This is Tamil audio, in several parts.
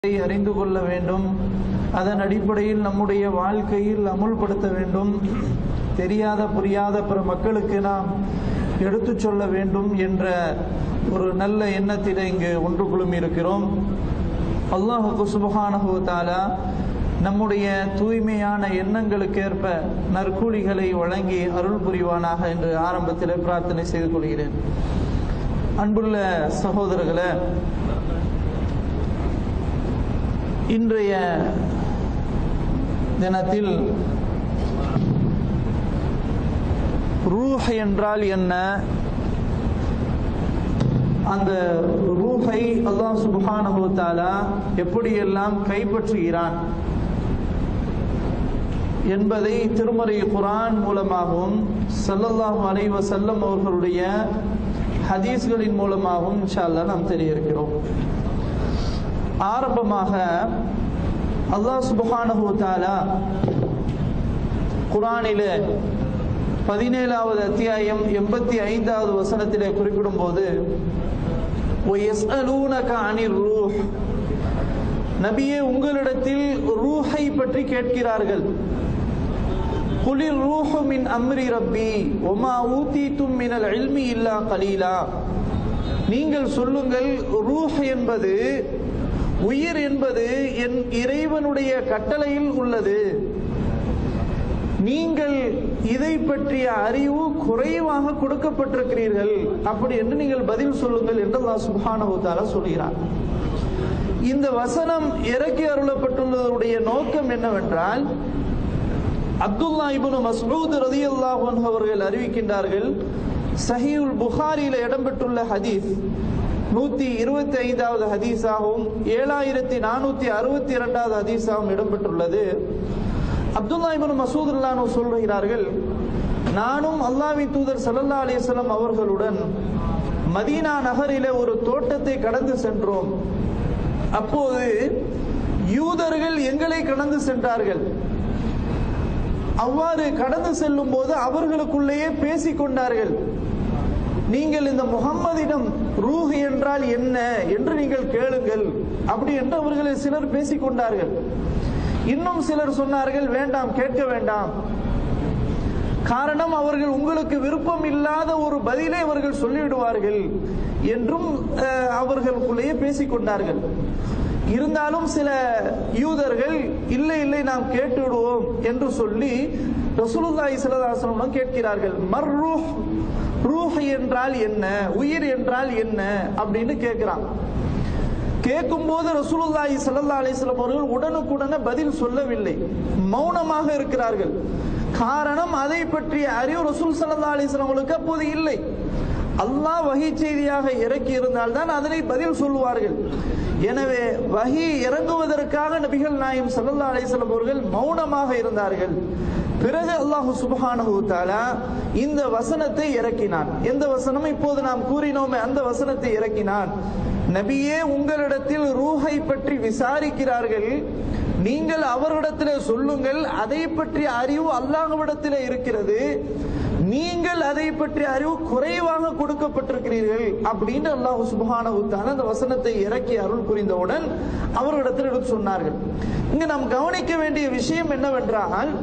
அறிந்து கொள்ள வேண்டும். அதன் அடிப்படையில் நம்முடைய வாழ்க்கையில் அமுல்படுத்த வேண்டும். தெரியாத புரியாத பிற மக்களுக்கு நாம் எடுத்து சொல்ல வேண்டும் என்ற ஒரு நல்ல எண்ணத்தில் இங்கு ஒன்று குழுமி இருக்கிறோம். அல்லாஹ் சுப்ஹானஹு வ தஆலா நம்முடைய தூய்மையான எண்ணங்களுக்கேற்ப நற்கூலிகளை வழங்கி அருள் புரிவானாக என்று ஆரம்பத்தில் பிரார்த்தனை செய்து கொள்கிறேன். அன்புள்ள சகோதரர்களே, இன்றைய தினத்தில் ரூஹ் என்றால் என்ன, அந்த ரூஹை அல்லாஹ் சுப்ஹானஹு வ தஆலா எப்படியெல்லாம் கைப்பற்றுகிறான் என்பதை திருமறை குர்ஆன் மூலமாகவும் ஸல்லல்லாஹு அலைஹி வஸல்லம் அவர்களுடைய ஹதீஸ்களின் மூலமாகவும் இன்ஷா அல்லாஹ் நாம் தெரிய இருக்கிறோம். ஆரம்பமாக அல்லாஹ் சுப்ஹானஹு வ தஆலா குர்ஆனிலே 17வது அத்தியாயம் 85வது வசனத்திலே குறிப்பிடும் போது வயஸ்அலூனக அனிர் ரூஹ், நபியே உங்களிடத்தில் ரூஹை பற்றி கேட்கிறார்கள். குலிர் ரூஹு மின் அம்ரி ரப்பி வமா ஊதீதும் மினல் இல்மி இல்லா கலீலா, நீங்கள் சொல்லுங்கள் ரூஹ் என்பது, உயிர் என்பது என் இறைவனுடைய கட்டளையில் உள்ளது, நீங்கள் இதை பற்றிய அறிவு குறைவாக கொடுக்கப்பட்டிருக்கிறீர்கள், அப்படி என்று நீங்கள் பதில் சொல்லுங்கள் என்று அல்லாஹ் சுப்ஹானஹு வ தஆலா சொல்கிறார். இந்த வசனம் இறக்கி அருளப்பட்டுள்ளதுடைய நோக்கம் என்னவென்றால், அப்துல்லா இப்னு மஸ்ஊத் ரலியல்லாஹு அன்ஹு அவர்கள் அறிவிக்கின்றார்கள், சஹீஹுல் புகாரியில் இடம்பெற்றுள்ள ஹதீஸ் 125வது ஹதீஸாகவும் 7462வது ஹதீஸாகவும் இடம்பெற்றுள்ளது. அப்துல்லா இப்னு மஸ்ஊத் ரலியல்லாஹு அன்ஹு சொல்கிறார்கள், நானும் அல்லாஹ்வின் தூதர் ஸல்லல்லாஹு அலைஹி வஸல்லம் அவர்களுடன் மதீனா நகரிலே ஒரு தோட்டத்தை கடந்து சென்றோம். அப்போது யூதர்கள் எங்களை கடந்து சென்றார்கள். அவ்வாறு கடந்து செல்லும் போது அவர்களுக்குள்ளேயே பேசிக் கொண்டார்கள், நீங்கள் இந்த முஹம்மதிடம் ரூஹ் என்றால் என்ன என்று நீங்கள் கேளுங்கள், அப்படி என்று அவர்களை சிலர் பேசிக் கொண்டார்கள். இன்னும் சிலர் சொன்னார்கள், வேண்டாம், கேட்க வேண்டாம், காரணம் அவர்கள் உங்களுக்கு விருப்பம் இல்லாத ஒரு பதிலை அவர்கள் சொல்லிவிடுவார்கள் என்றும் அவர்களுக்குள்ளேயே பேசிக் கொண்டார்கள். இருந்தாலும் சில யூதர்கள் இல்லை இல்லை நாம் கேட்டு விடுவோம் என்று சொல்லி ரசூலுல்லாஹி ஸல்லல்லாஹு அலைஹி வஸல்லம் கேட்கிறார்கள், மர்ரூஹ், ரூஹ் என்றால் என்ன, உயிர் என்றால் என்ன அப்படின்னு கேட்கிறான். கேட்கும் போது ரசூலுல்லாஹி ஸல்லல்லாஹு அலைஹி வஸல்லம் அவர்கள் உடனுக்குடனே பதில் சொல்லவில்லை, மௌனமாக இருக்கிறார்கள். காரணம், அதை பற்றிய அறிவு ரசூல் ஸல்லல்லாஹு அலைஹி வஸல்லம் அவர்களுக்கு அப்போது இல்லை. அல்லாஹ் வஹி செய்தியாக இறக்கி இருந்தால்தான் அதனை பதில் சொல்லுவார்கள். எனவே வஹி இறங்குவதற்காக நபிகள் நாயகம் ஸல்லல்லாஹு அலைஹி வஸல்லம் அவர்கள் மௌனமாக இருந்தார்கள். பிறகு அல்லாஹ் சுப்ஹானஹு வ தஆலா இந்த வசனத்தை இறக்கினான். எந்த வசனம்? இப்போது நாம் கூறினோமே அந்த வசனத்தை இறக்கினான். நபியே உங்களிடத்தில் ரூஹை பற்றி விசாரிக்கிறார்கள், நீங்கள் அவரிடத்திலே சொல்லுங்கள், அதை பற்றிய அறிவு அல்லாஹ்விடத்திலே இருக்கிறது, நீங்கள் அதை பற்றிய அறிவு குறைவாக கொடுக்கப்பட்டிருக்கிறீர்கள் அப்படின்னு அல்லாஹ் சுப்ஹானஹு வ தஆலா அந்த வசனத்தை இறக்கி அருள் புரிந்தவுடன் அவர்களிடத்தில் எடுத்து சொன்னார்கள். இங்கு நாம் கவனிக்க வேண்டிய விஷயம் என்னவென்றால்,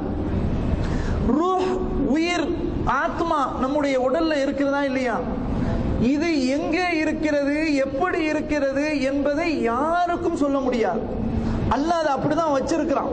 ரூஹ், உயிர், ஆத்மா நம்முடைய உடல்ல இருக்கிறதா இல்லையா, இது எங்கே இருக்கிறது, எப்படி இருக்கிறது என்பதை யாருக்கும் சொல்ல முடியாது. அல்லாஹ் அதை அப்படிதான் வச்சிருக்கிறான்.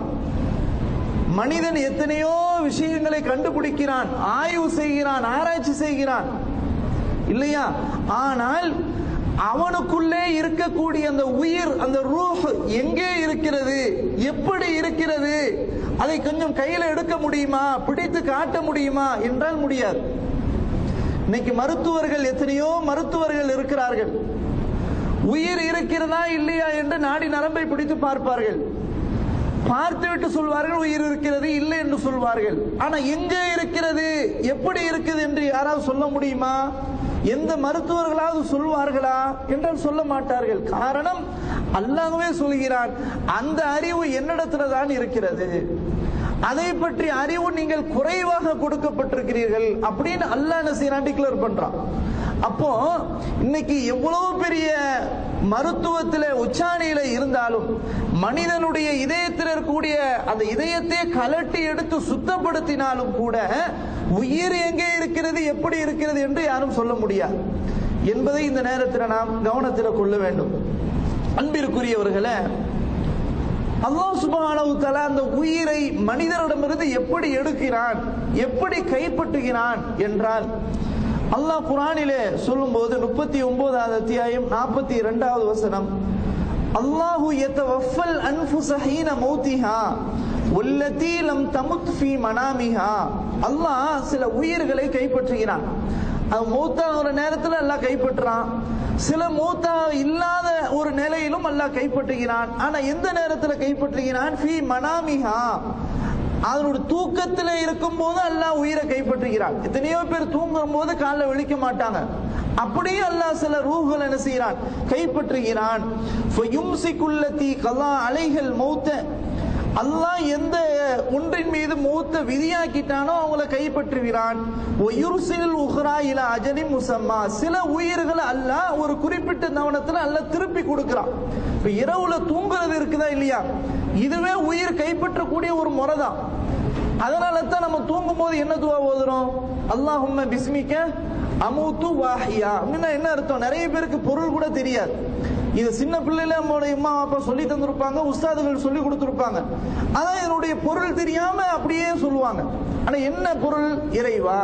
மனிதன் எத்தனையோ விஷயங்களை கண்டுபிடிக்கிறான், ஆய்வு செய்கிறான், ஆராய்ச்சி செய்கிறான் இல்லையா, ஆனால் அவனுக்குள்ளே இருக்கக்கூடிய அந்த உயிர், அந்த ரூஹ் எங்கே இருக்கிறது, எப்படி இருக்கிறது, அதை கொஞ்சம் கையில எடுக்க முடியுமா, பிடித்து காட்ட முடியுமா என்றால் முடியாது. இன்னைக்கு மருத்துவர்கள், எத்தனையோ மருத்துவர்கள் இருக்கிறார்கள், உயிர் இருக்கிறதா இல்லையா என்று நாடி நரம்பை பிடித்து பார்ப்பார்கள், பார்த்துவிட்டு சொல்வார்கள் உயிர் இருக்கிறது, இல்லை என்று சொல்வார்கள். ஆனா எங்கே இருக்கிறது, எப்படி இருக்குது என்று யாராவது சொல்ல முடியுமா? எந்த மருத்துவர்களாவது சொல்வார்களா என்றால் சொல்ல மாட்டார்கள். காரணம், அல்லாஹ்வே சொல்கிறான், அந்த அறிவு என்னிடத்துல தான் இருக்கிறது, அதை பற்றி அறிவு நீங்கள் குறைவாக கொடுக்கப்பட்டிருக்கிறீர்கள் அப்படின்னு அல்லாஹ் என்ன செய்யறான், டிக்ளேர் பண்றான். அப்போ இன்னைக்கு எவ்வளவு பெரிய மருத்துவத்தில உச்சாணியில இருந்தாலும் மனிதனுடைய இதயத்தில் இருக்கக்கூடிய அந்த இதயத்தை கலட்டி எடுத்து சுத்தப்படுத்தினாலும் கூட உயிர் எங்கே இருக்கிறது, எப்படி இருக்கிறது என்று யாரும் சொல்ல முடியாது என்பதை இந்த நேரத்தில் நாம் கவனத்தில் கொள்ள வேண்டும். அன்பிற்குரியவர்களே, அல்லாஹ் சுப்ஹானஹு வ தஆலா அந்த உயிரை மனிதரிடமிருந்து எப்படி எடுக்கிறான், எப்படி கைப்பற்றுகிறான் என்றால், அல்லாஹ் குர்ஆனிலே சொல்லும்போது 39வது அத்தியாயம் 42வது வசனம், அல்லாஹு யதவஃபல் அன்ஃபுஸ ஹீன மௌத்திஹா வல்லதி லம் தமுத் ஃபீ மனாமிஹா. அல்லாஹ் சில உயிர்களை கைப்பற்றுகிறான். அது மௌத்தாகிற நேரத்தில் அல்லாஹ் கைப்பற்றான். சில மௌத்தா இல்லாத ஒரு நிலையிலும் அல்லாஹ் கைப்பற்றுகிறான். ஆனா எந்த நேரத்தில் கைப்பற்றுகிறான்? ஃபீ மனாமிஹா, அதனுடைய தூக்கத்தில் இருக்கும் போது அல்லாஹ் உயிரை கைப்பற்றுகிறான். எத்தனையோ பேர் தூங்கும் போது காலைல விழிக்க மாட்டாங்க. அப்படியே அல்லாஹ் சில ரூஹ்கள் என்ன செய்கிறான்? கைப்பற்றுகிறான். ஃபயும்சிகுல்லதி கலா அலைஹல் மௌத்த, அல்லாஹ் எந்த ஒன்றின் மீது மௌத்த விதியாக்கிட்டானோ அவங்களை கைப்பற்றுகிறான். வயுர்சில் உஹ்ரா இலா அஜலின் முஸம்மா, சில உயிர்களை அல்லாஹ் ஒரு குறிப்பிட்ட நவனத்துல அல்லாஹ் திருப்பி கொடுக்கிறான். இப்ப இரவுல தூங்குறது இருக்குதா இல்லையா, இதுவே உயிர் கைப்பற்றக்கூடிய ஒரு முறை தான். அதனால தான் நம்ம தூங்கும் போது என்ன துவா ஓதுறோம்? அல்லாஹும்ம பிஸ்மிக அமூத்து வாஹியா அப்படின்னா என்ன அர்த்தம்? நிறைய பேருக்கு பொருள் கூட தெரியாது. இது சின்ன பிள்ளைல நம்மளுடைய அம்மா அப்பா சொல்லி தந்திருப்பாங்க, உஸ்தாதுகள் சொல்லி கொடுத்திருப்பாங்க. அதான் இதனுடைய பொருள் தெரியாம அப்படியே சொல்லுவாங்க. ஆனா என்ன பொருள்? இறைவா,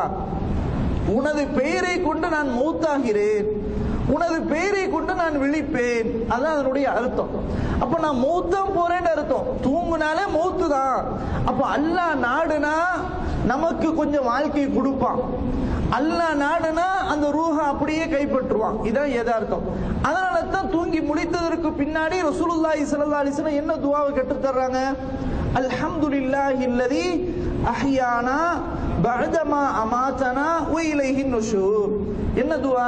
உனது பெயரை கொண்டு நான் மௌத்தாகிறேன், உனது பெயரை கொண்டு நான் விழிப்பேன். அதான் அதனுடைய அர்த்தம். அப்ப நான் மௌத்தம் போறேன்னு அர்த்தம். தூங்குனாலே மௌத்து தான். அப்ப அல்லாஹ் நாடுனா நமக்கு கொஞ்சம் வாழ்க்கை கொடுப்பான். அல்லாஹ் நாடுனா அந்த ரூஹ அப்படியே கைப்பற்றுவான். இதான் யதார்த்தம். அதனால தான் தூங்கி முடித்ததற்கு பின்னாடி ரசூலுல்லாஹி ஸல்லல்லாஹு அலைஹி வஸல்லம் என்ன துஆவை கற்றுத் தர்றாங்க? அல்ஹம்துலில்லாஹில்லதி அஹ்யானா பஅதமா அமாதனா வ இலைஹின் நுஷூர். என்ன துஆ?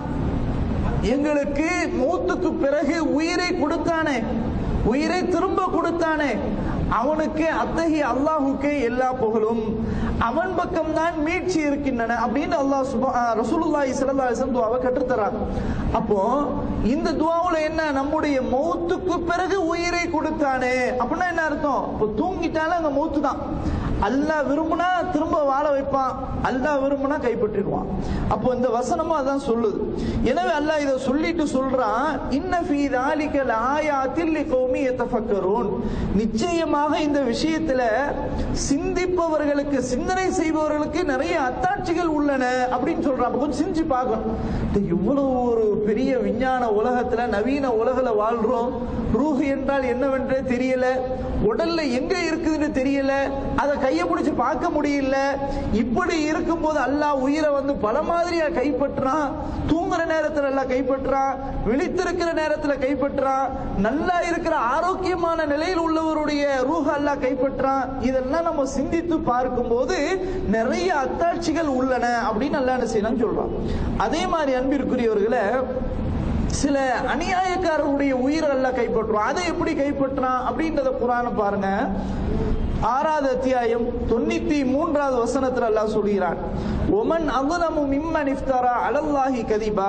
எங்களுக்கு மௌத்துக்கு பிறகு உயிரை கொடுத்தானே, உயிரை திரும்ப கொடுத்தானே, அவனுக்கு அத்தகைய அல்லாஹுக்கே எல்லா புகழும், அவன் பக்கம் தான் மீட்சி இருக்கின்றன அப்படின்னு அல்லாஹ் ரசூலுல்லாஹி ஸல்லல்லாஹு அலைஹி வஸல்லம் துஆவை கற்றுத் தர்றாங்க. அப்போ இந்த துஆவுல என்ன? நம்முடைய மௌத்துக்கு பிறகு உயிரை கொடுத்தானே அப்படின்னா என்ன அர்த்தம்? இப்போ தூங்கிட்டாலும் அங்க மௌத்து தான். அல்லாஹ் விரும்புனா திரும்ப வாழ வைப்பான், அல்லாஹ் விரும்புனா கைப்பற்றிடுவான். அப்போ இந்த வசனமும் அதான் சொல்லுது. எனவே அல்லாஹ் இதை சொல்லிட்டு சொல்றான், இன்ன ஃபீ ذالிக லஆயாத்தின் லிகௌமி யதஃபக்கரூன், நிச்சயமாக இந்த விஷயத்துல சிந்திப்பவர்களுக்கு, சிந்தனை செய்பவர்களுக்கு நிறைய அத்தாட்சிகள் உள்ளன அப்படின்னு சொல்றான். கொஞ்சம் சிந்திச்சு பார்க்கணும். இவ்வளவு ஒரு பெரிய விஞ்ஞான உலகத்துல, நவீன உலகில வாழ்றோம். ரூஹ் என்றால் என்னவென்றே தெரியல, உடல்ல எங்க இருக்குதுன்னு தெரியல, அதை கையை பிடிச்சு பார்க்க முடியல. இப்படி இருக்கும் போது அல்லாஹ் உயிரை வந்து பல மாதிரியா கைப்பற்றான். தூங்குற நேரத்தில் எல்லாம் கைப்பற்றான், விழித்திருக்கிற நேரத்தில் கைப்பற்றான், நல்லா இருக்கிற ஆரோக்கியமான நிலையில் உள்ளவருடைய ரூஹ் அல்லாஹ் கைப்பற்றான். இதெல்லாம் நம்ம சிந்தித்து பார்க்கும் போது நிறைய அத்தாட்சிகள் உள்ளன அப்படின்னு அல்லாஹ் என்ன செய்யலாம் சொல்றான். அதே மாதிரி அன்பிற்குரியவர்களே, சில அநியாயக்காரருடைய உயிர் அல்லாஹ் கைப்பற்றுவான். அதை எப்படி கைப்பற்றான் அப்படின்றத குர்ஆனை பாருங்க. 6வது அத்தியாயம் 93வது வசனத்தில் அல்லாஹ் சொல்கிறான், ஒமன் அظلم மிம்மன் இஃப்தரா அலல்லாஹி கதிபா,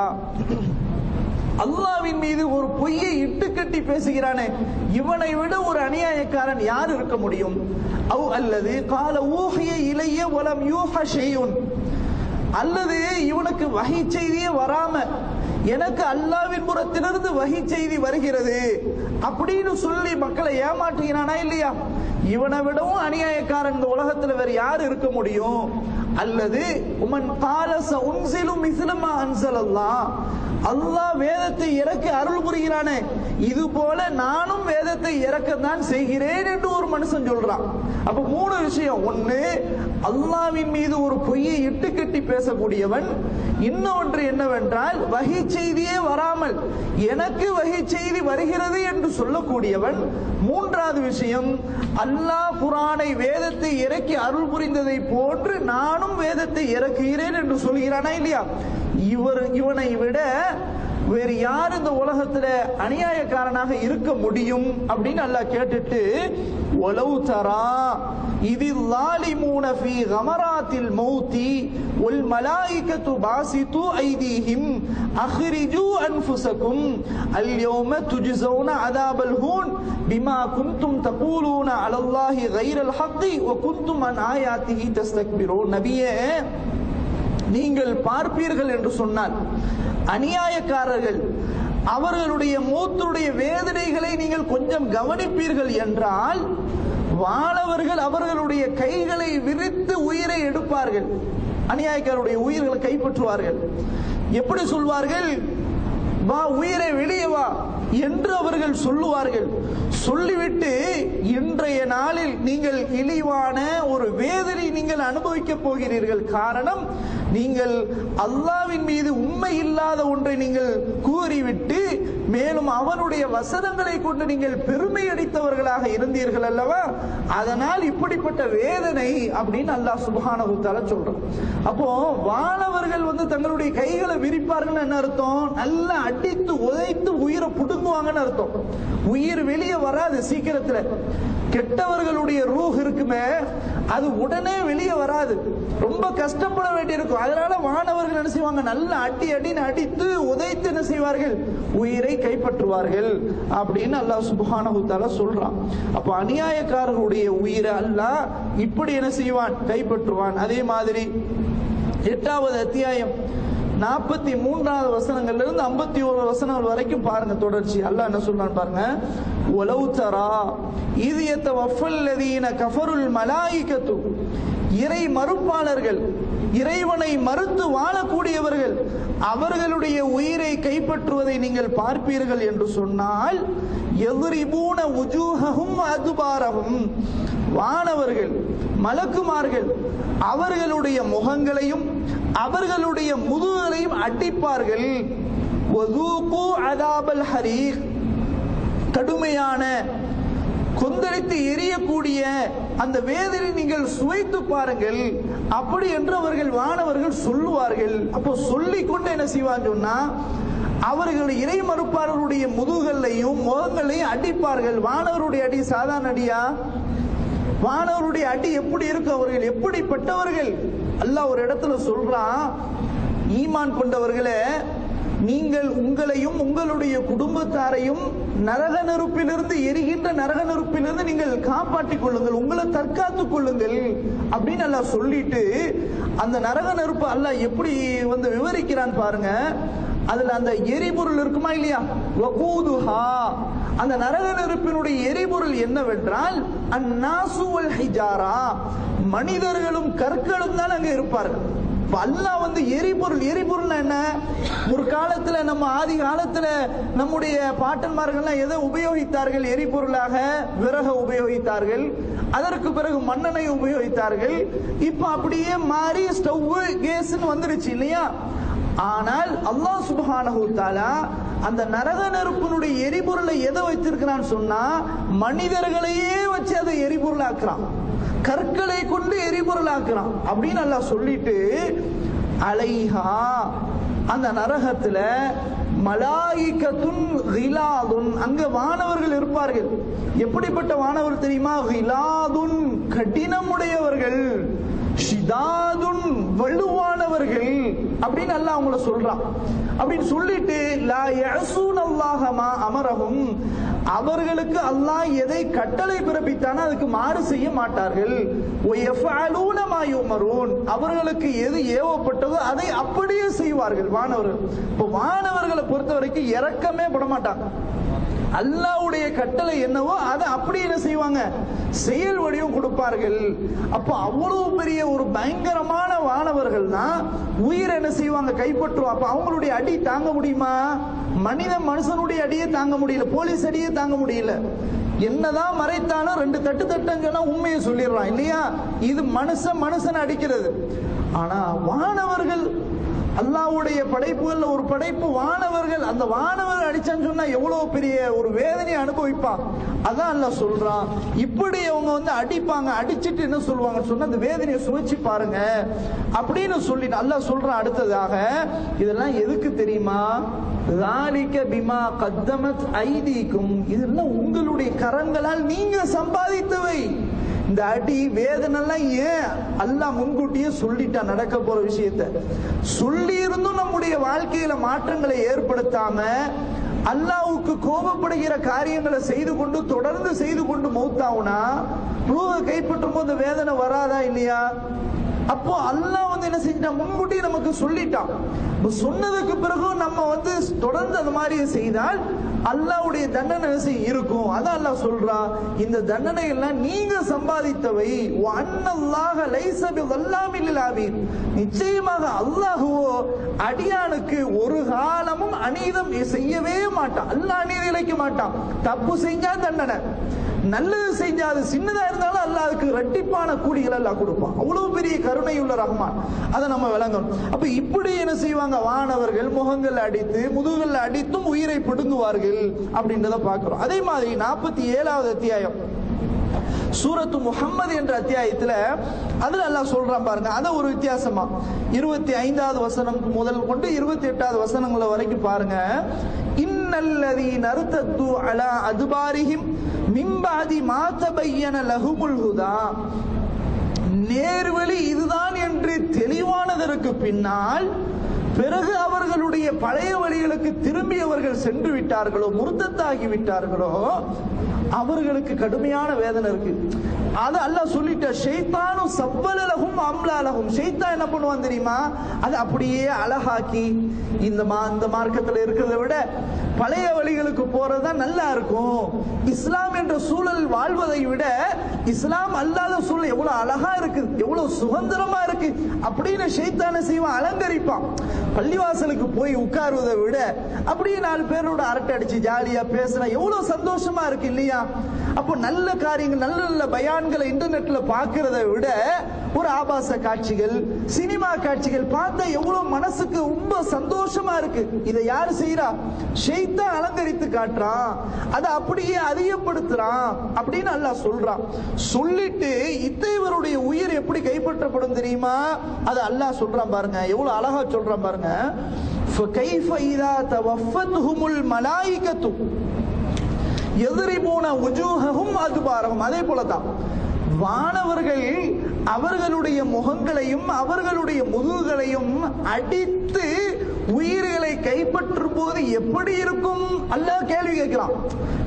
அல்லாஹ்வின் மீது ஒரு பொய்யை இட்டு கட்டி பேசுகிறானே, இவனை விட ஒரு அநியாயக்காரன் யார் இருக்க முடியும்? அவ் அல்லது கால ஊஹிய இலைய வலம் யூஹ ஷையுன், அல்லது இவனுக்கு வஹி செய்தியே வராம எனக்கு அல்லாஹ்வின் புறத்திலிருந்து வஹி செய்தி வருகிறது அப்படின்னு சொல்லி மக்களை ஏமாற்றுகிறானா இல்லையா? இவனை விடவும் அநியாயக்காரன் இந்த உலகத்தில் வேற யார் இருக்க முடியும்? அல்லது உமன் காலச உன்சிலும் மிஸ்லமா அன்சலல்லாஹ், அல்லாஹ் வேதத்தை இறக்க அருள் புரிகிறானே, இது போல நானும் வேதத்தை இறக்கத்தான் செய்கிறேன் என்று ஒரு மனுஷன் சொல்றான். அப்ப 3 விஷயம். ஒன்னு, அல்லாஹ்வின் மீது ஒரு பொய்யை இட்டு கட்டி பேசக்கூடியவன். இன்னொன்று என்னவென்றால், வஹி செய்தியே வராமல் எனக்கு வஹி செய்தி வருகிறது என்று சொல்லக்கூடியவன். 3வது விஷயம், அல்லாஹ் குர்ஆனை வேதத்தை இறக்கி அருள் புரிந்ததை போன்று நானும் வேதத்தை இறக்குகிறேன் என்று சொல்கிறானா இல்லையா? இவனை விட வேறு யார் இந்த உலகத்துல அநியாயக்காரனாக இருக்க முடியும் அப்படின்னு அல்லாஹ் கேட்டுட்டு, வலவு தரா இதில் லாலிமூன ஃபீ கமராத்தில் மௌதி வல் மலாயிகத்து பாசிது ஐதீஹிம் அஹ்ரிஜூ அன்ஃபுஸகும் அல் யௌம துஜ்ஸௌன அதாபல் ஹூன் பிமா குன்தும் தகூலூன அலல்லாஹி கைரல் ஹக்கி வ குன்தும் அன் ஆயாத்திஹி தஸ்தக்பிரூன். நபியே, நீங்கள் பார்ப்பீர்கள் என்று சொன்னால் அநியாயக்காரர்கள் அவர்களுடைய மௌத்துடைய வேதனைகளை நீங்கள் கொஞ்சம் கவனிப்பீர்கள் என்றால், வானவர்கள் அவர்களுடைய கைகளை விரித்து உயிரை எடுப்பார்கள், அநியாயக்காரருடைய உயிர்களை கைப்பற்றுவார்கள். எப்படி சொல்வார்கள்? வா, உயிரை வெளியே வா என்று அவர்கள் சொல்லுவார்கள். சொல்லிவிட்டு, இன்றைய நாளில் நீங்கள் இழிவான ஒரு வேதனை நீங்கள் அனுபவிக்க போகிறீர்கள். காரணம், நீங்கள் அல்லாஹ்வின் மீது உண்மை இல்லாத ஒன்றை நீங்கள் கூறிவிட்டு மேலும் அவனுடைய வசனங்களை கொண்டு நீங்கள் பெருமை அடித்தவர்களாக இருந்தீர்கள் அல்லவா, அதனால் இப்படிப்பட்ட வேதனை அப்படின்னு அல்லாஹ் சுப்ஹானஹு வ தஆலா சொல்றான். அப்போ வானவர்கள் தங்களுடைய கைகளை விரிப்பார்கள் என்ன அர்த்தம்? நல்லா அடித்து உதைத்து உயிரை புடுங்குவாங்கன்னு அர்த்தம். உயிர் வெளியே வராது சீக்கிரத்துல. கெட்டவர்களுடைய ரூஹ் இருக்குமே, அது உடனே வெளியே வராது, ரொம்ப கஷ்டப்பட வேண்டியிருக்கும். அதனால வானவர்கள் என்ன செய்வாங்க? நல்லா அடி அடின்னு அடித்து உதைத்து என்ன செய்வார்கள்? உயிரை கைப்பற்றுவார்கள் அப்படின்னு அல்லாஹ் சுப்ஹானஹு வ தஆலா சொல்றான். அப்ப அநியாயக்காரர்களுடைய உயிரை அல்லாஹ் இப்படி என்ன செய்வான்? கைப்பற்றுவான். அதே மாதிரி 8வது அத்தியாயம் 43வது வசனங்கள்ல இருந்து 51 வசனங்கள் வரைக்கும் பாருங்க தொடர்ச்சி. அல்லாஹ் என்ன சொல்றான் பாருங்க. வலவு தரா இத் யதவஃபல்லதீன கஃபருல் மலாயிகத்து, இறை மறுப்பாளர்கள், இறைவனை மறுத்து வாழக்கூடியவர்கள் அவர்களுடைய உயிரை கைப்பற்றுவதை நீங்கள் பார்ப்பீர்கள் என்று சொன்னால், யத்ரிபூன வுஜூஹஹும் அதுபாரஹும், வானவர்கள் மலக்குமார்கள் அவர்களுடைய முகங்களையும் அவர்களுடைய முதுகுகளையும் அடிப்பார்கள். வதூகு அதாபல் ஹரீக், கடுமையான கொந்தளித்து எரியக்கூடிய அந்த வேதனை நீங்கள் சுவைத்து பாருங்கள் அப்படி என்று அவர்கள் வானவர்கள் சொல்லுவார்கள். அப்போ சொல்லிக் கொண்டு என்ன செய்வாங்க சொன்னா, அவர்கள் இறை மறுப்பாளருடைய முதுகளையும் முகங்களையும் அடிப்பார்கள். வானவருடைய அடி சாதாரண அடியா? வானவருடைய அடி எப்படி இருக்கு? அவர்கள் எப்படிப்பட்டவர்கள்? அல்லாஹ் ஒரு இடத்துல சொல்றான், ஈமான் கொண்டவர்களே, நீங்கள் உங்களையும் உங்களுடைய குடும்பத்தாரையும் நரக நெருப்பிலிருந்து, எரிகின்ற நரக நெருப்பிலிருந்து நீங்கள் காப்பாற்றிக் கொள்ளுங்கள், உங்களை தற்காத்துக் கொள்ளுங்கள் அப்படின்னு அல்லாஹ் சொல்லிட்டு, அந்த நரக நெருப்பு அல்லாஹ் எப்படி விவரிக்கிறான் பாருங்க. அதுல அந்த எரிபொருள் இருக்குமா இல்லையா? வகூதுஹா, அந்த நரக நெருப்பினுடைய எரிபொருள் என்னவென்றால் அன்னாசு வல் ஹிஜாரா, மனிதர்களும் கற்களும் தான் அங்க இருப்பார்கள். அல்லாஹ் எரிபொருள், எரிபொருள் என்ன? ஒரு காலத்துல நம்ம ஆதி காலத்துல நம்முடைய பாட்டன்மார்கள் எதை உபயோகித்தார்கள் எரிபொருளாக? விறகு உபயோகித்தார்கள், அதற்கு பிறகு மண்ணெண்ணெய் உபயோகித்தார்கள். இப்ப அப்படியே மாறி ஸ்டவ் கேஸ்ன்னு வந்துருச்சு இல்லையா? ஆனால் அல்லாஹ் சுப்ஹானஹு வ தஆலா அந்த நரக நெருப்பினுடைய எரிபொருளை எதை வைத்திருக்கிறான்னு சொன்னா, மனிதர்களையே வச்சு அதை எரிபொருள் ஆக்குறான், கற்களை கொண்டு எரிபொருள் ஆக்குறான் அப்படின்னு அல்லாஹ் சொல்லிட்டு, அலைஹா, அந்த நரகத்துல மலாயிகத்துன் கிலாதுன், அங்க வானவர்கள் இருப்பார்கள். எப்படிப்பட்ட வானவர் தெரியுமா? கிலாதுன், கடினமுடையவர்கள், ஷிதாதுன், வலுவானவர்கள் அப்படின்னு அல்லாஹ் அவங்கள சொல்றான். அப்படின்னு சொல்லிட்டு, லா யஸூனல்லாஹ மா அமரஹும், அவர்களுக்கு அல்லாஹ் எதை கட்டளை பிறப்பித்தானோ அதுக்கு மாறு செய்ய மாட்டார்கள். வயஃபஅலூன மா யுமரூன், அவர்களுக்கு எது ஏவப்பட்டதோ அதை அப்படியே செய்வார்கள் வானவர்கள். இப்போ வானவர்களை பொறுத்த வரைக்கும் இரக்கமே பட மாட்டாங்க. அல்லாஹ்வுடைய கட்டளை என்னவோ அதை அப்படி என்ன செய்வாங்க? செயல் வடிவம் கொடுப்பார்கள். அப்ப அவ்வளவு பெரிய ஒரு பயங்கரமான வானவர்கள் தான் உயிரை என்ன செய்வாங்க? கைப்பற்றுவோம். அப்ப அவங்களுடைய அடி தாங்க முடியுமா? மனுஷனுடைய அடியே தாங்க முடியல, போலீஸ் அடியே தாங்க முடியல. என்னதான் மறைத்தாலும் 2 தட்டு தட்டுங்கன்னா உண்மையை சொல்லிடுறான் இல்லையா? இது மனுஷன் அடிக்கிறது. ஆனா வானவர்கள் அல்லாஹ்வுடைய படைப்புகள்ல ஒரு படைப்பு வானவர்கள். அந்த வானவர்கள் அடிச்சான்னு சொன்னா எவ்வளவு பெரிய ஒரு வேதனையை அனுபவிப்பான். அதான் அல்லாஹ் சொல்றான், இப்படி அவங்க அடிப்பாங்க, அடிச்சிட்டு என்ன சொல்லுவாங்க சொன்னா அந்த வேதனையை சுவைச்சு பாருங்க அப்படின்னு சொல்லிட்டு அல்லாஹ் சொல்றான். அடுத்ததாக இதெல்லாம் எதுக்கு தெரியுமா? ذَلِكَ بِمَا قَدَّمَتْ أَيْدِيكُمْ, இதெல்லாம் உங்களுடைய கரங்களால் நீங்க சம்பாதித்தவை. இந்த அடி வேதனைலாம் ஏன் அல்லாஹ் முன்கூட்டியே சொல்லிட்டான். நடக்க போற விஷயத்த சொல்லி இருந்தும் நம்முடைய வாழ்க்கையில மாற்றங்களை ஏற்படுத்தாம அல்லாஹ்வுக்கு கோபப்படுகிற காரியங்களை செய்து கொண்டு தொடர்ந்து செய்து கொண்டு மௌத்தாவுனா ரூஹை கைப்பற்றும் போது வேதனை வராதா இல்லையா? அப்போ அல்லாஹ் என்ன செஞ்சான், முன்கூட்டி நமக்கு சொல்லிட்டான். சொன்னதுக்கு பிறகு நம்ம தொடர்ந்து அந்த மாதிரி செய்தால் அல்லாஹ்வுடைய தண்டனை இருக்கும். அதான் அல்லாஹ் சொல்றான், இந்த தண்டனை எல்லாம் நீங்க சம்பாதித்தவை. வஅன்னல்லாஹ லைஸ பிஸல்லாமில் லில் ஆபீத், நிச்சயமாக அல்லாஹ்வோ அடியானுக்கு ஒரு காலமும் அநீதம் செய்யவே மாட்டான். அல்லாஹ் அநீதி இழைக்க மாட்டான். தப்பு செஞ்சா தண்டனை, நல்லது செஞ்சா அது சின்னதா இருந்தாலும் அல்லாஹ் அதுக்கு இரட்டிப்பான கூலிகள் அல்லாஹ் கொடுப்பான். அவ்வளவு பெரிய கருணை உள்ள ரஹ்மான். அதை நம்ம விளங்கணும். அப்ப இப்படி என்ன செய்வாங்க, வானவர்கள் முகங்கள் அடித்து முதுகல் அடித்தும் உயிரை பிடுங்குவார்கள் அப்படின்றத பார்க்கிறோம். அதே மாதிரி 47வது அத்தியாயம் சூரத்து முஹம்மது என்ற அத்தியாயத்துல அதுல அல்லாஹ் சொல்றான் பாருங்க. அத ஒரு வித்தியாசமா 25வது வசனம் முதல் கொண்டு 28வது வசனங்கள வரைக்கும் பாருங்க. இன்னல்லதீன அர்தது அலா அதுபாரிஹிம் மின் பஅதி மா தபய்யன லஹுமுல் ஹுதா, நேர்வழி இதுதான் என்று தெளிவானதற்கு பின்னால் பிறகு அவர்களுடைய பழைய வழிகளுக்கு திரும்பி அவர்கள் சென்று விட்டார்களோ, முர்த்தத்தாகி விட்டார்களோ, அவர்களுக்கு கடுமையான வேதனை இருக்கு. அது அல்லாஹ் சொல்லிட்ட, ஷைத்தானு சவ்வலலஹும் அம்லாலஹும், ஷைத்தான் என்ன பண்ணுவான் தெரியுமா, அது அப்படியே அழகாக்கி இந்த மார்க்கத்தில் இருக்கிறத விட பழைய வழிகளுக்கு போறதுதான் நல்லா இருக்கும். இஸ்லாம் என்ற சூழல் வாழ்வதை விட இஸ்லாம் அல்லாத சூழல் எவ்வளவு அழகா இருக்கு, எவ்வளவு சுதந்திரமா இருக்கு அப்படின்னு ஷைத்தான செய்வான், அலங்கரிப்பான். பள்ளிவாசலுக்கு போய் உட்காருவதை விட அப்படியே 4 பேரோட அரட்டை அடிச்சு ஜாலியா பேசினா எவ்வளவு சந்தோஷமா இருக்கு இல்லையா? அப்போ நல்ல காரியங்கள், நல்ல நல்ல பயான்களை இன்டர்நெட்ல பாக்குறதை விட ஒரு ஆபாச காட்சிகள், சினிமா காட்சிகள் பார்த்தா எவ்வளவு மனசுக்கு ரொம்ப சந்தோஷமா இருக்கு. இதை யாரு செய்யறா? ஷைத்தான் அலங்கரித்து காட்டுறான், அதை அப்படியே அதிகப்படுத்துறான் அப்படின்னு அல்லாஹ் சொல்றான். சொல்லிட்டு இத்தேவருடைய உயிர் எப்படி கைப்பற்றப்படும் தெரியுமா? அது அல்லாஹ் சொல்றான் பாருங்க, எவ்வளவு அழகா சொல்றான் பாருங்க. فَكَيْفَ إِذَا تَوَفَّتْهُمُ الْمَلَائِكَةُ يَضْرِبُونَ وُجُوهَهُمْ وَأَدْبَارَهُم, அதே போலதான் வானவர்கள் அவர்களுடைய முகங்களையும் அவர்களுடைய முதுகுகளையும் அடித்து உயிர்களை கைப்பற்றும் போது எப்படி இருக்கும் அல்லாஹ் கேள்வி கேட்கிறான்.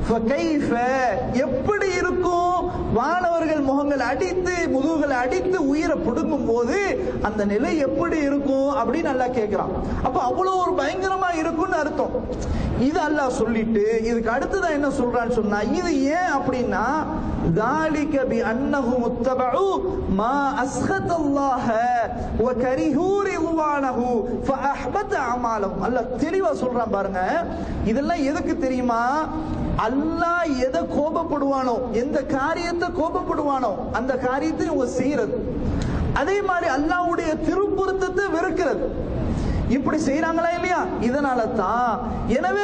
எப்படி இருக்கும்? வானவர்கள் முகங்கள் அடித்து முதுகுகளை அடித்து உயிரை பிடுங்கும் போது அந்த நிலை எப்படி இருக்கும் அப்படின்னு அல்லாஹ் கேட்கிறான். அப்ப அவ்வளவு ஒரு பயங்கரமா இருக்கும்னு அர்த்தம். இது அல்லாஹ் சொல்லிட்டு இதுக்கு அடுத்ததான் என்ன சொல்றான்னு சொன்னா, இது ஏன் அப்படின்னா ذَلِكَ بِأَنَّهُمُ اتَّبَعُوا مَا أَسْخَطَ اللَّهَ وَكَرِهُوا رِضْوَانَهُ فَأَحْبَطَ أَعْمَالَهُمْ. அல்லாஹ் தெளிவா சொல்றான் பாருங்க. இதெல்லாம் எதுக்கு தெரியுமா? அல்லாஹ் எதை கோபப்படுவானோ, எந்த காரியத்தை கோபப்படுவானோ அந்த காரியத்தை இவங்க செய்யறது, அதே மாதிரி அல்லாஹ்வுடைய திருப்பொருத்தத்தை வெறுக்கிறது. இப்படி செய்யறாங்களா இல்லையா? இதனால தான் எனவே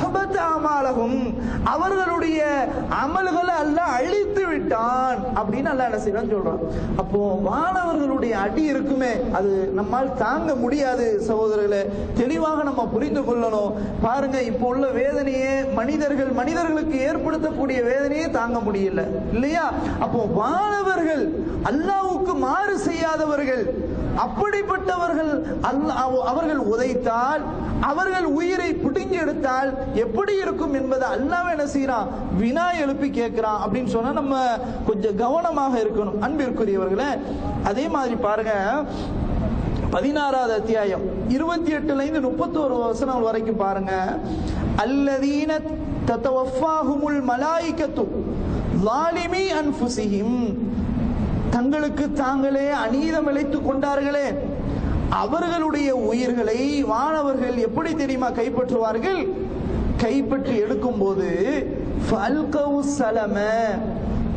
அவர்களுடைய அமல்களை அல்லாஹ் அழித்து விட்டான் அப்படின்னு அல்லாஹ் என்ன செய்யறான்னு சொல்றான். அப்போ மாணவர்களுடைய அடி இருக்குமே, அது நம்மால் தாங்க முடியாது சகோதரர்களே, தெளிவாக நம்ம புரிந்து கொள்ளணும். பாருங்க, இப்போ உள்ள வேதனையே மனிதர்களுக்கு ஏற்படுத்தக்கூடிய வேதனையே தாங்க முடியல இல்லையா? அப்போ மாணவர்கள் அல்லாஹ்வுக்கு மாறு செய்யாதவர்கள், அப்படிப்பட்டவர்கள் அவர்கள் உதைத்தால், அவர்கள் உயிரை பிடுங்கி எடுத்தால் எப்படி இருக்கும் என்பதை அல்லாஹ் என்ன செய்யறான், வினா எழுப்பி கேட்கிறான் அப்படின்னு சொன்னா நம்ம கொஞ்சம் கவனமாக இருக்கணும் அன்பிற்குரியவர்களே. அதே மாதிரி பாருங்க 16வது அத்தியாயம் 28ல இருந்து 31 வசனம் வரைக்கும் பாருங்க. அல்லதீன ததவஃபாஹுமுல் மலாயிகத்து ஸாலிமி அன்ஃபுஸிஹிம், தங்களுக்கு தாங்களே அநீதம் இழைத்துக் கொண்டார்களே அவர்களுடைய உயிர்களை வானவர்கள் எப்படி தெரியுமா கைப்பற்றுவார்கள்? கைப்பற்றி எடுக்கும் போது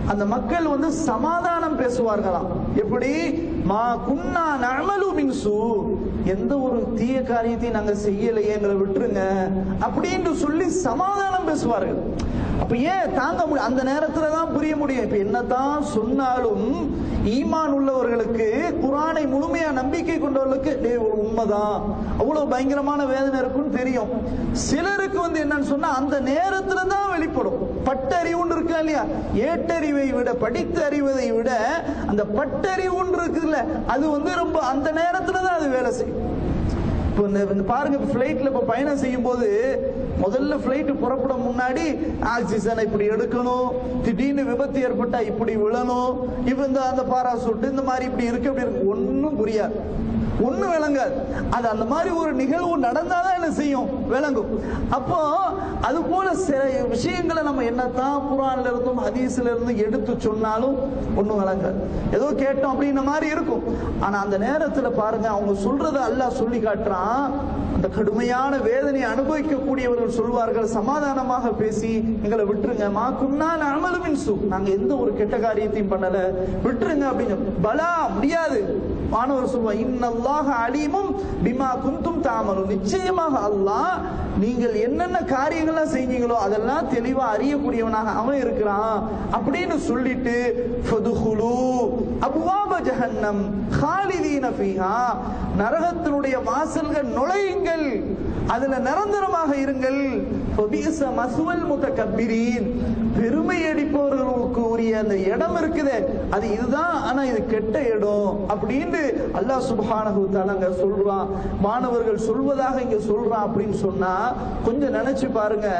அந்த மக்கள் வந்து சமாதானம் பேசுவார்களாம். எப்படி? மா குன்னா நஅமலு மின் சூ, எந்த ஒரு தீய காரியத்தையும் நாங்க செய்யலையே, எங்களை விட்டுருங்க அப்படின்னு சொல்லி சமாதானம் பேசுவார்கள். அப்ப ஏன் தாங்க முடியும்? அந்த நேரத்துல தான் புரிய முடியும். இப்ப என்னதான் சொன்னாலும் ஈமான் உள்ளவர்களுக்கு, குர்ஆனை முழுமையா நம்பிக்கை கொண்டவர்களுக்கு ஒரு உண்மைதான், அவ்வளவு பயங்கரமான வேதனை இருக்குன்னு தெரியும். சிலருக்கு வந்து என்னன்னு சொன்னா அந்த நேரத்துல தான் வெளிப்படும். பட்டறிவுன்னு இருக்கு இல்லையா, ஏட்டறிவை விட படித்த அறிவதை விட அந்த பட்டறிவுன்னு இருக்குல்ல, அது வந்து ரொம்ப அந்த நேரத்துல தான் அது வேலை செய்யும். பாருங்க, பிளைட்ல இப்ப பயணம் செய்யும் போது முதல்ல பிளைட் புறப்பட முன்னாடி ஆக்சிஜன் இப்படி எடுக்கணும், திடீர்னு விபத்து ஏற்பட்டா இப்படி விழணும், இந்த அந்த பாராசூட் இந்த மாதிரி இப்படி இருக்கு, அப்படி இருக்கு, ஒன்னும் புரியாது, ஒன்னும் விளங்காது. அது அந்த மாதிரி ஒரு நிகழ்வு நடந்தாதான் என்ன செய்யும், விளங்கும். அப்போ அது போல சில விஷயங்களை நம்ம என்னத்தான் குர்ஆன்ல இருந்தும் ஹதீஸ்ல இருந்து எடுத்து சொன்னாலும் ஒன்னும் விளங்காது, ஏதோ கேட்டோம் அப்படின்ற மாதிரி இருக்கும். ஆனா அந்த நேரத்துல பாருங்க, அவங்க சொல்றதை அல்லாஹ் சொல்லி காட்டுறான். அந்த கடுமையான வேதனை அனுபவிக்கக்கூடியவர்கள் சொல்வார்கள், சமாதானமாக பேசி எங்களை விட்டுருங்க, மா குன்னா நஅமலு மின் சூ, நாங்க எந்த ஒரு கெட்ட காரியத்தையும் பண்ணல, விட்டுருங்க அப்படின்னு. பலா, முடியாது. மாணவர் சொல்வார், இன்னல்லாஹ அலீமும் பிமா குன்தும் தஅமலூன், நிச்சயமாக அல்லாஹ் நீங்கள் என்னென்ன காரியங்கள்லாம் செஞ்சீங்களோ அதெல்லாம் தெளிவா அறியக்கூடியவனாக அவன் இருக்கிறான் அப்படின்னு சொல்லிட்டு, ஃபதுகுலு அப்வாப ஜஹன்னம் காலிதீன ஃபீஹா, நரகத்தினுடைய வாசல்கள் நுழையுங்கள், அதுல நிரந்தரமாக இருங்கள். ஃபபிஸ மஸ்வல் முதகப்பிரீன், பெருமை அடிப்பவர்களுக்கு உரிய அந்த இடம் இருக்குது, அது இதுதான், ஆனா இது கெட்ட இடம் அப்படின்னு அல்லாஹ் சுப்ஹானஹு வ தஆலா அங்க சொல்றான். மாணவர்கள் சொல்வதாக இங்க சொல்றான் அப்படின்னு சொன்னா கொஞ்சம் நினைச்சு பாருங்க.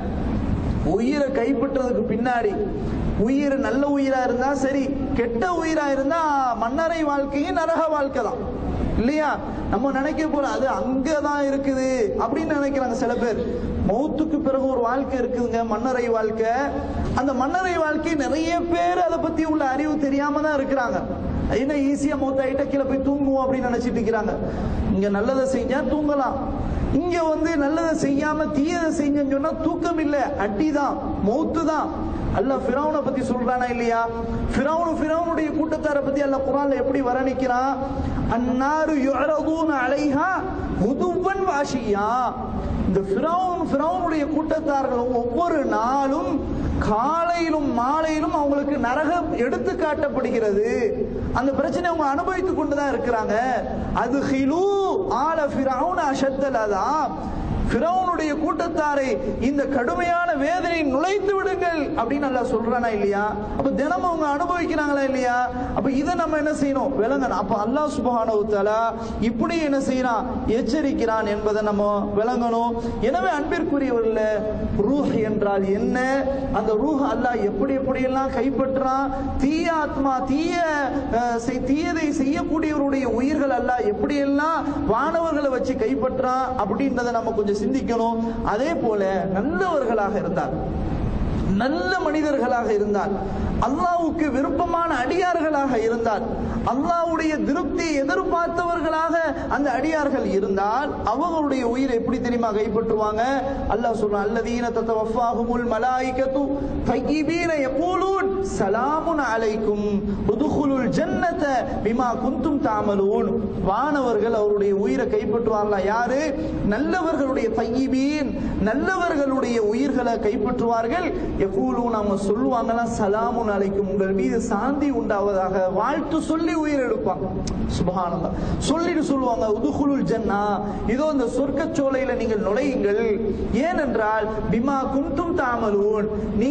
உயிரை கைப்பற்றதுக்கு பின்னாடி, உயிர் நல்ல உயிரா இருந்தா சரி, கெட்ட உயிரா இருந்தா மன்னரை வாழ்க்கையும் நரக வாழ்க்கை தான் இல்லையா? நம்ம நினைக்க போற அது அங்கதான் இருக்குது அப்படின்னு நினைக்கிறாங்க சில பேர். மௌத்துக்கு பிறகு ஒரு வாழ்க்கை இருக்குதுங்க, மன்னரை வாழ்க்கை. அந்த மன்னரை வாழ்க்கை நிறைய பேர் அதை பத்தி உள்ள அறிவு தெரியாம தான் இருக்கிறாங்க. என்ன ஈஸியா மௌத்தாயிட்ட கீழே போய் தூங்குவோம் அப்படின்னு நினைச்சிட்டு இருக்கிறாங்க. இங்க நல்லதை செஞ்சா தூங்கலாம், இங்க வந்து நல்லதை செய்யாம தீயதை செஞ்சேன்னு சொன்னா தூக்கம் இல்ல, அடிதான், மௌத்து தான். அல்லாஹ் ஃபிரௌனை பத்தி சொல்றானா இல்லையா? ஃபிரௌனுடைய கூட்டத்தாரை பத்தி அல்லாஹ் குர்ஆன்ல எப்படி வர்ணிக்கிறான்? அன்னாரு யுஅரதுன அலைஹா குதுவன் வாஷியா. இந்த ஃபிரௌனுடைய கூட்டத்தார்கள் ஒவ்வொரு நாளும் காலையிலும் மாலையிலும் அவங்களுக்கு நரகம் எடுத்து காட்டப்படுகிறது. அந்த பிரச்சனை அவங்க அனுபவித்துக் கொண்டுதான் இருக்கிறாங்க. அது ஹிலு ஆல ஃபிரௌன அஷத்தல் அதாப், ஃபிரௌனுடைய கூட்டத்தாரை இந்த கடுமையான வேதனை நுழைத்து விடுங்கள் அப்படின்னு அல்லாஹ் சொல்றானா இல்லையா? அப்ப தினமும் அவங்க அனுபவிக்கிறாங்களா இல்லையா? அப்ப இதை நம்ம என்ன செய்யணும், விளங்கணும். அப்ப அல்லாஹ் சுப்ஹானஹு வ தஆலா இப்படி என்ன செய்யறான், எச்சரிக்கிறான் என்பதை நம்ம விளங்கணும். எனவே அன்பிற்குரியவர்களே, ரூஹ் என்றால் என்ன, அந்த ரூஹ் அல்லாஹ் எப்படி எப்படியெல்லாம் கைப்பற்றான், தீய ஆத்மா தீயதை செய்யக்கூடியவருடைய உயிர்கள் அல்லாஹ் எப்படியெல்லாம் வானவர்களை வச்சு கைப்பற்றான் அப்படின்றத நம்ம கொஞ்சம் சிந்திக்கணும். அதே போல நல்லவர்களாக இருந்தார், நல்ல மனிதர்களாக இருந்தால், அல்லாஹ்வுக்கு விருப்பமான அடியார்களாக இருந்தால், அல்லாஹ்வுடைய திருப்தியை எதிர்பார்த்தவர்களாக அந்த அடியார்கள் இருந்தால் அவங்களுடைய உயிரை எப்படி தெரியுமா கைப்பற்றுவாங்க? அல்லாஹ் சொல்றான், அல்லதீன ததவஃபாஹுமுல் மலாயிகத்து தய்யிபீன யகூலூன் ஸலாமுன் அலைக்கும் உதுகுலுல் ஜன்னத பிமா குன்தும் தஅமலூன். வானவர்கள் அவருடைய உயிரை கைப்பற்றுவாங்களா? யாரு? நல்லவர்களுடைய தய்யிபீன், நல்லவர்களுடைய உயிர்களை கைப்பற்றுவார்கள். யகூலூன், அவங்க சொல்லுவாங்களா, ஸலாமுன் அலைக்கும், உங்கள் மீது சாந்தி உண்டாவதாக, வாழ்த்து சொல்லி உயிர் எடுப்பாங்க. சுப்ஹானல்லாஹ், சொல்லிட்டு சொல்லுவாங்க, உதுகுலுல் ஜன்னா, இதோ இந்த சொர்க்கச்சோலையில நீங்கள் நுழையுங்கள். ஏனென்றால் பிமா குன்தும் தஅமலூன்,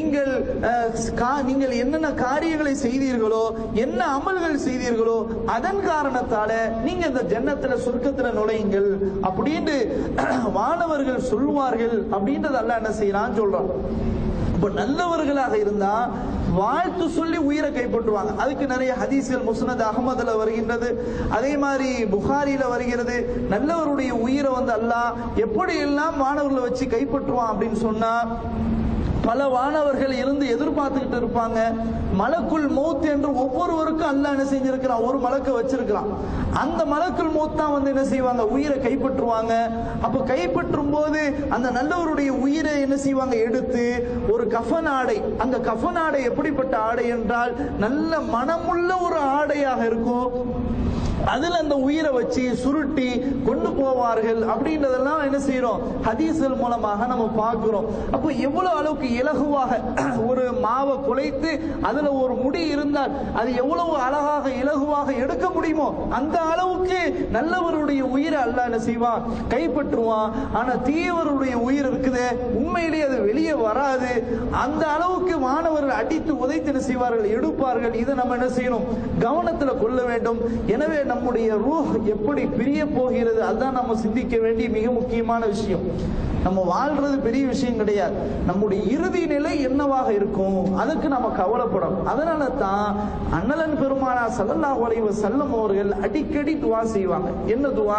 நீங்கள் என்னென்ன காரியங்களை செய்தீர்களோ, என்ன அமல்கள் செய்தீர்களோ அதன் காரணத்தால நீங்க இந்த ஜன்னத்துல சொர்க்கத்துல நுழையுங்கள் அப்படின்னு வானவர்கள் சொல்லுவார்கள் அப்படின்றது அல்லாஹ் என்ன செய்யறான்னு சொல்றான். நல்லவர்களாக இருந்தா வாழ்த்து சொல்லி உயிரை கைப்பற்றுவாங்க. அதுக்கு நிறைய ஹதீஸ்கள் முஸ்னத் அஹ்மதுல வருகின்றது, அதே மாதிரி புகாரில வருகிறது. நல்லவருடைய உயிரை வந்து அல்லாஹ் எப்படி எல்லாம் மாணவர்களை வச்சு கைப்பற்றுவான் அப்படின்னு சொன்னா, பல வானவர்கள் இருந்து எதிர்பார்த்துக்கிட்டு இருப்பாங்க. மலக்குல் மௌத் என்று ஒவ்வொருவருக்கும் அல்லாஹ் என்ன செஞ்சிருக்கிறான், ஒரு மலக்க வச்சிருக்கிறான். அந்த மலக்குல் மௌத் தான் வந்து என்ன செய்வாங்க, உயிரை கைப்பற்றுவாங்க. அப்ப கைப்பற்றும் போது அந்த நல்லவருடைய உயிரை என்ன செய்வாங்க, எடுத்து ஒரு கஃன் ஆடை, அந்த கஃன் ஆடை எப்படிப்பட்ட ஆடை என்றால் நல்ல மனமுள்ள ஒரு ஆடையாக இருக்கும். அதுல அந்த உயிரை வச்சு சுருட்டி கொண்டு போவார்கள். அப்படின்றதெல்லாம் என்ன செய்யறோம், ஹதீஸ்கள் மூலமாக நம்ம பார்க்கிறோம். அப்போ எவ்வளவு அளவுக்கு இலகுவாக ஒரு மாவை குலைத்து அதுல ஒரு முடி இருந்தால் அது எவ்வளவு அழகாக இலகுவாக எடுக்க முடியுமோ அந்த அளவுக்கு நல்லவருடைய உயிரை அல்லாஹ் என்ன செய்வான், கைப்பற்றுவான். ஆனா தீயவருடைய உயிர் இருக்குதே, உண்மையிலேயே அது வெளியே வராது. அந்த அளவுக்கு மாணவர்கள் அடித்து உதைத்து என்ன செய்வார்கள், எடுப்பார்கள். இதை நம்ம என்ன செய்யணும், கவனத்தில் கொள்ள வேண்டும். எனவே நம்முடைய ரூஹ் எப்படி பிரிய போகிறது, அதுதான் நம்ம சிந்திக்க வேண்டிய மிக முக்கியமான விஷயம். நம்ம வாழ்றது பெரிய விஷயம் கிடையாது, நம்முடைய இறுதி நிலை என்னவாக இருக்கும் அதுக்கு நம்ம கவலைப்படணும். அதனால தான் அண்ணலன் பெருமானார் ஸல்லல்லாஹு அலைஹி வஸல்லம் அவர்கள் அடிக்கடி துஆ செய்வாங்க. என்ன துஆ?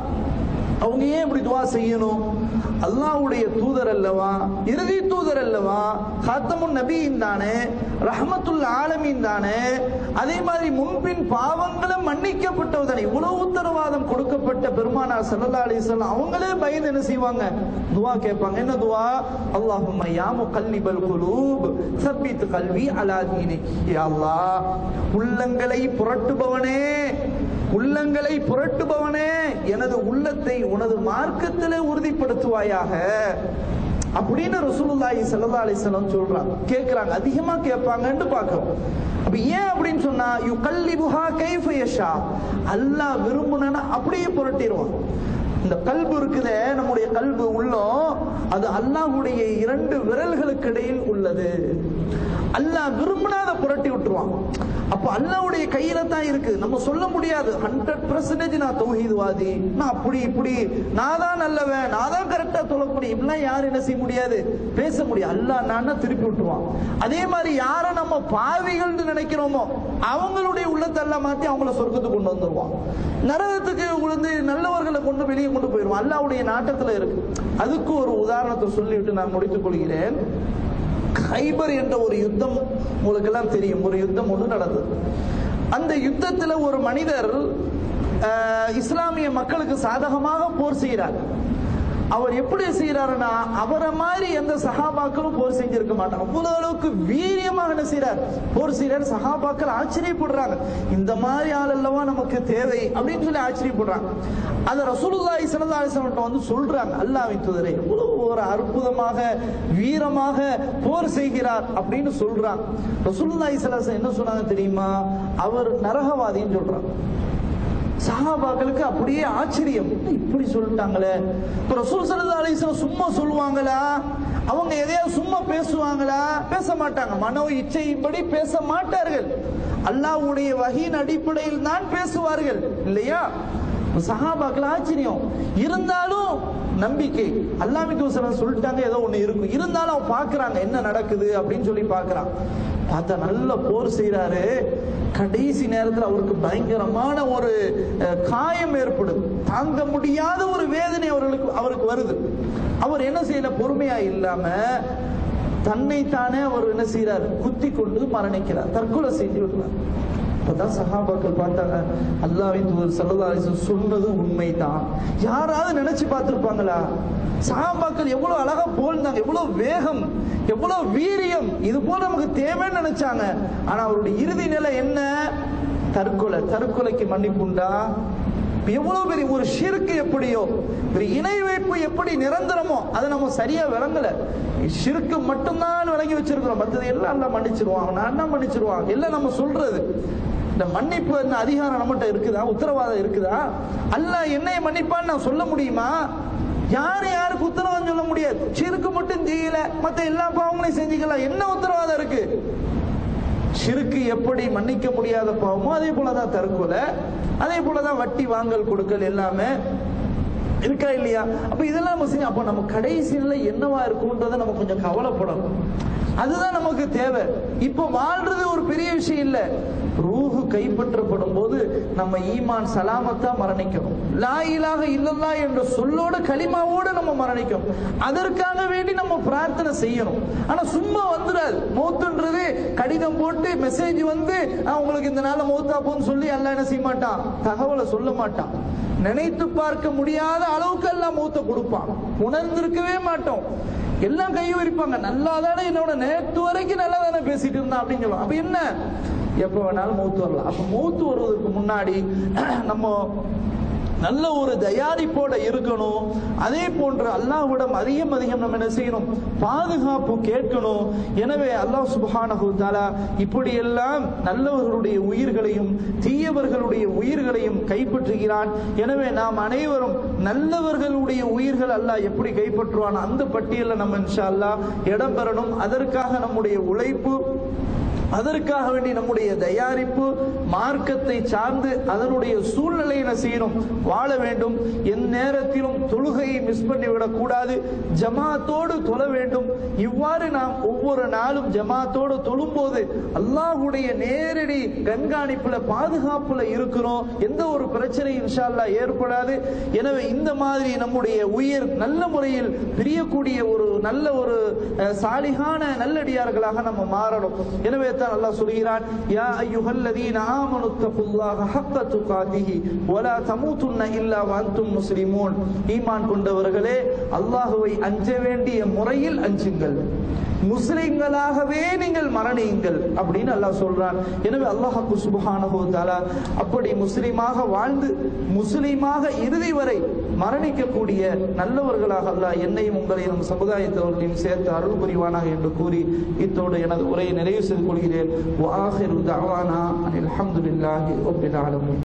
அவங்க ஏன் இப்படி துஆ செய்யணும்? அல்லாஹ்வுடைய தூதர் அல்லவா, இறுதி தூதர் அல்லவா, ஹாத்தமுன் நபியின் தானே, ரஹ்மத்துல் ஆலமீன் தானே, அதே மாதிரி முன்பின் பாவங்களும் மன்னிக்கப்பட்டவதானே, இவ்வளவு உத்தரவாதம் கொடுக்கப்பட்ட பெருமானார் ஸல்லல்லாஹு அலைஹி வஸல்லம் அவங்களே பயந்து என்ன செய்வாங்க, துஆ கேட்பாங்க. என்ன துஆ? அல்லாஹும்ம யா முகல்லிபல் குலூப் ஸப்பித் கல்வி அலா தீனிக். யா அல்லாஹ், உள்ளங்களை புரட்டுபவனே, உள்ளங்களை புரட்டுபவனே, எனது உள்ளத்தை உனது மார்க்கத்திலே உறுதிப்படுத்துவாயாக அப்படின்னு ரசூலுல்லாஹி ஸல்லல்லாஹு அலைஹி வஸல்லம் சொல்றாங்க. கேக்குறாங்க, அதிகமா கேட்பாங்கன்னு பார்க்கிறோம். அப்ப ஏன் அப்படின்னு சொன்னா, யுகல்லிபுஹா கைஃப யஷா, அல்லாஹ் விரும்புனா அப்படியே புரட்டிடுவான். இந்த கல்பு இருக்குதே, நம்முடைய கல்பு உள்ளம், அது அல்லாஹ்வுடைய 2 விரல்களுக்கு இடையில் உள்ளது. அல்லாஹ் விரும்பினா அதை புரட்டி விட்டுருவான். அப்ப அல்லாஹ்வுடைய கையில தான் இருக்கு. நம்ம சொல்ல முடியாது 100% நான் தௌஹீத்வாதி, நான் அப்படி இப்படி, நான் தான் நல்லவன், நான் தான் கரெக்டா சொல்லக்கூடிய, இப்படிலாம் யாரும் என்ன செய்ய முடியாது, பேச முடியாது. அல்லாஹ் நான் திருப்பி விட்டுருவான். அதே மாதிரி யார நம்ம பாவிகள் நினைக்கிறோமோ அவங்களுடைய உள்ளத்தை எல்லாம் மாத்தி அவங்கள சொர்க்கத்துக்கு கொண்டு வந்துருவான். நரகத்துக்கு விழுந்து நல்லவர்களை கொண்டு வெளியே கொண்டு போயிடுவான். அல்லாஹ்வுடைய நாட்டத்துல இருக்கு. அதுக்கு ஒரு உதாரணத்தை சொல்லிவிட்டு நான் முடித்துக் கொள்கிறேன். ஹைபர் என்ற ஒரு யுத்தம் உங்களுக்கு எல்லாம் தெரியும். ஒரு யுத்தம் ஒன்று நடந்தது. அந்த யுத்தத்தில் ஒரு மனிதர் இஸ்லாமிய மக்களுக்கு சாதகமாக போர் செய்கிறார். அவர் எப்படி செய்யறாருன்னா, அவரை மாதிரி எந்த சஹாபாக்களும் போர் செஞ்சிருக்க மாட்டாங்க. அவ்வளவு அளவுக்கு வீரியமாக என்ன செய்யறார், போர் செய்யறாரு. சஹாபாக்கள் ஆச்சரியப்படுறாங்க, இந்த மாதிரி ஆள் அல்லவா நமக்கு தேவை அப்படின்னு சொல்லி ஆச்சரியப்படுறாங்க. அத ரசூலுல்லாஹி ஸல்லல்லாஹு அலைஹி வஸல்லம் வந்து சொல்றாங்க, அல்லாஹ்வின் தூதரே இவ்வளவு ஒரு அற்புதமாக வீரமாக போர் செய்கிறார் அப்படின்னு சொல்றாங்க. ரசூலுல்லாஹி ஸல்லல்லாஹு அலைஹி வஸல்லம் என்ன சொன்னாங்க தெரியுமா? அவர் நரகவாதின்னு சொல்றாங்க. சஹாபாக்களுக்கு அப்படியே ஆச்சரியம், இப்படி சொல்லிட்டாங்களே. இப்ப ரசூல் ஸல்லல்லாஹு அலைஹி வஸல்லம் சும்மா சொல்லுவாங்களா? அவங்க எதையாவது சும்மா பேசுவாங்களா? பேச மாட்டாங்க. மனோ இச்சையின்படி பேச மாட்டார்கள். அல்லாஹ்வுடைய வஹீயின் அடிப்படையில் தான் பேசுவார்கள், இல்லையா? சஹாபாக்கள் ஆச்சரியம். இருந்தாலும் நம்பிக்கை, அல்லாஹ்வின் தூதர் சொல்லிட்டாங்க, ஏதோ ஒண்ணு இருக்கும். இருந்தாலும் அவன் பாக்குறாங்க என்ன நடக்குது அப்படின்னு சொல்லி பாக்குறான். பார்த்தா நல்ல போர் செய்யறாரு. கடைசி நேரத்தில் அவருக்கு பயங்கரமான ஒரு காயம் ஏற்படும். தாங்க முடியாத ஒரு வேதனை அவருக்கு வருது. அவர் என்ன செய்யல, பொறுமையா இல்லாம தன்னைத்தானே அவர் என்ன செய்யறார், குத்தி கொண்டு மரணிக்கிறார், தற்கொலை செஞ்சு விடுறார். அப்பதான் சஹாபாக்கள் பார்த்தாங்க, அல்லாஹ்வின் தூதர் ஸல்லல்லாஹு அலைஹி வஸல்லம் சொன்னது உண்மைதான். யாராவது நினைச்சு பார்த்திருப்பாங்களா? சஹாபாக்கள் எவ்வளவு அழகா போல்ந்தாங்க, எவ்வளவு வேகம், எவ்வளவு வீரியம், இது போல நமக்கு தேவைன்னு நினைச்சாங்க. ஆனா அவருடைய இறுதி நிலை என்ன? தற்கொலை. தற்கொலைக்கு மன்னிப்புண்டா? எவ்வளவு பெரிய ஒரு ஷிர்க் எப்படியோ, ஒரு இணை வைப்பு எப்படி நிரந்தரமோ அதை நம்ம சரியா விளங்கல. ஷிர்க் மட்டும்தான் விளங்கி வச்சிருக்கிறோம், மற்றது எல்லாம் எல்லாம் மன்னிச்சிருவாங்க, நான் மன்னிச்சிருவாங்க எல்லாம் நம்ம சொல்றது. இந்த மன்னிப்பு என்ன அதிகாரம் நம்மகிட்ட இருக்குதா? உத்தரவாதம் இருக்குதா? அல்லாஹ் என்னைய மன்னிப்பான்னு நான் சொல்ல முடியுமா? யாருக்கு உத்தரவாதம் சொல்ல முடியாது. ஷிர்க் மட்டும் செய்யல, மற்ற எல்லா பாவங்களையும் செஞ்சுக்கலாம், என்ன உத்தரவாதம் இருக்கு? ஷிர்க் எப்படி மன்னிக்க முடியாத பாவமோ அதே போலதான் தற்கொலை, அதே போலதான் வட்டி வாங்கல் கொடுக்கல் எல்லாமே இருக்கா இல்லையா? அப்ப இதெல்லாம் அப்ப நம்ம கடைசி நிலை என்னவா இருக்கும்ன்றத நம்ம கொஞ்சம் கவலைப்படணும். அதுதான் நமக்கு தேவை. இப்ப வாழ்றது ஒரு பெரிய விஷயம் இல்ல. ரூஹு கைப்பற்றப்படும் போது நம்ம ஈமான் சலாமத்தா மரணிக்கணும். லா இலாஹ இல்லல்லாஹ் என்ற சொல்லோட கலிமாவோட நம்ம மரணிக்கணும். அதற்காக வேண்டி நம்ம பிரார்த்தனை செய்யணும். ஆனா சும்மா வந்துடாது. மௌத்துன்றது கடிதம் போட்டு மெசேஜ் வந்து உங்களுக்கு இந்த நாள மௌத்தா போன்னு சொல்லி அல்லாஹ் என்ன செய்ய மாட்டான், தகவலை சொல்ல மாட்டான். நினைத்து பார்க்க முடியாத அளவுக்கு எல்லாம் மௌத்த கொடுப்பான். உணர்ந்திருக்கவே மாட்டோம். எல்லாம் கை விரிப்பாங்க. நல்லா தானே என்னோட நேற்று வரைக்கும் நல்லா தானே பேசிட்டு இருந்தான் அப்படின்னு சொல்லுவோம். அப்ப என்ன, எப்ப வேணாலும் மௌத்து வரலாம். அப்ப மௌத்து வருவதற்கு முன்னாடி நம்ம நல்ல ஒரு தயாரிப்போட இருக்கணும். அதே போன்று அல்லாஹ்விடம் அதிகம் நம்ம என்ன செய்யணும், பாதுகாப்பு கேட்கணும். எனவே அல்லாஹ் சுப்ஹானஹு தஆலா இப்படியெல்லாம் நல்லவர்களுடைய உயிர்களையும் தீயவர்களுடைய உயிர்களையும் கைப்பற்றுகிறான். எனவே நாம் அனைவரும் நல்லவர்களுடைய உயிர்கள் அல்லாஹ் எப்படி கைப்பற்றுவான் அந்த பட்டியலில் நம்ம இன்ஷா அல்லாஹ் இடம் பெறணும். அதற்காக நம்முடைய உழைப்பு, அதற்காக வேண்டி நம்முடைய தயாரிப்பு, மார்க்கத்தை சார்ந்து அதனுடைய சூழ்நிலையை செய்யணும், வாழ வேண்டும். எந்த நேரத்திலும் தொழுகையை மிஸ் பண்ணிவிடக் கூடாது. ஜமாத்தோடு தொழ வேண்டும். இவ்வாறு நாம் ஒவ்வொரு நாளும் ஜமாத்தோடு தொழும்போது அல்லாஹ்வுடைய நேரடி கண்காணிப்புல பாதுகாப்புல இருக்கிறோம். எந்த ஒரு பிரச்சனையும் இன்ஷா அல்லாஹ் ஏற்படாது. எனவே இந்த மாதிரி நம்முடைய உயிர் நல்ல முறையில் பிரியக்கூடிய ஒரு நல்ல ஒரு சாலிகான நல்லடியார்களாக நம்ம மாறணும். எனவே அல்லாஹ் சொல்கிறான், யா அய்யுஹல்லதீன ஆமனு தகுல்லாஹ ஹக்க துகாதிஹி வலா தமூதுன்ன இல்லா வஅன்தும் முஸ்லிமூன். ஈமான் கொண்டவர்களே, அல்லாஹ்வை அஞ்ச வேண்டிய முறையில் அஞ்சுங்கள், முஸ்லிம்களாகவே நீங்கள் மரணியுங்கள் அப்படின்னு அல்லாஹ் சொல்றான். எனவே அல்லாஹ் சுப்ஹானஹு வ தஆலா அப்படி முஸ்லிமாக வாழ்ந்து முஸ்லிமாக இறுதி வரை மரணிக்கக்கூடிய நல்லவர்களாக அல்லாஹ் என்னையும் உங்களையும் நம் சமுதாயத்தவர்களையும் சேர்த்து அருள் புரிவானாக என்று கூறி இத்தோடு எனது உரையை நிறைவு செய்து கொள்கிறேன். வ ஆகிரு தஅவானா அல்ஹம்துலில்லாஹி ரப்பில் ஆலமீன்.